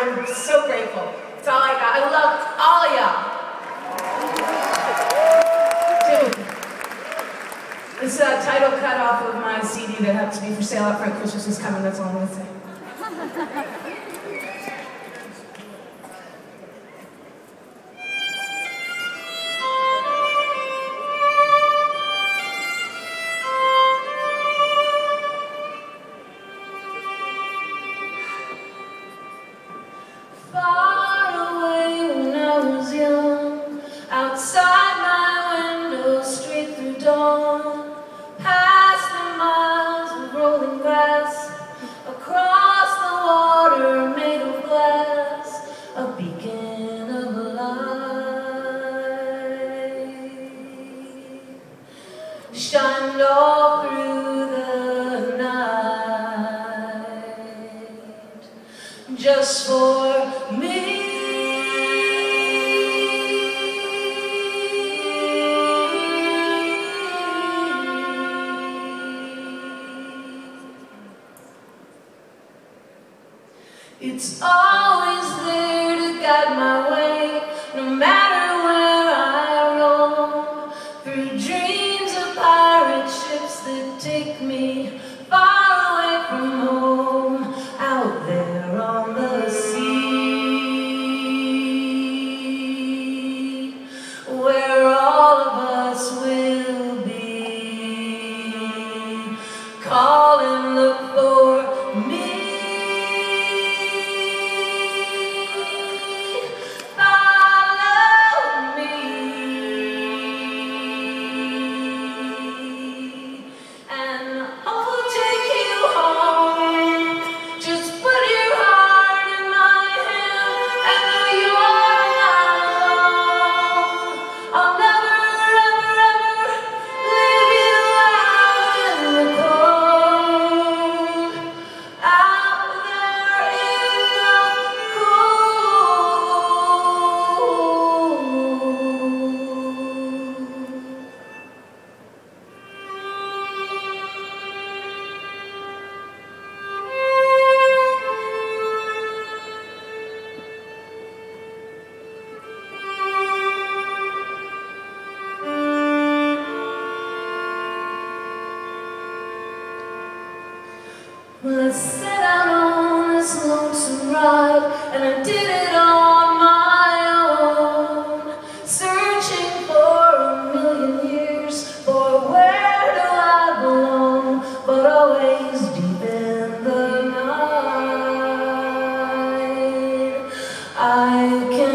I'm so grateful. That's all I got. I love all of y'all. Dude, this title cut off of my CD that happens to be for sale out front. Christmas is coming, that's all I'm going to say. Outside my window, straight through dawn, past the miles of rolling glass, across the water made of glass, a beacon of light shined all through the night, just for me. It's always there to guide my way, no matter where I roam, through dreams of pirate ships that take me far away from home, out there on the sea, where all of us will be. Call and look for me. Well, I set out on this lonesome ride, and I did it on my own, searching for a million years for where do I belong, but always deep in the night I can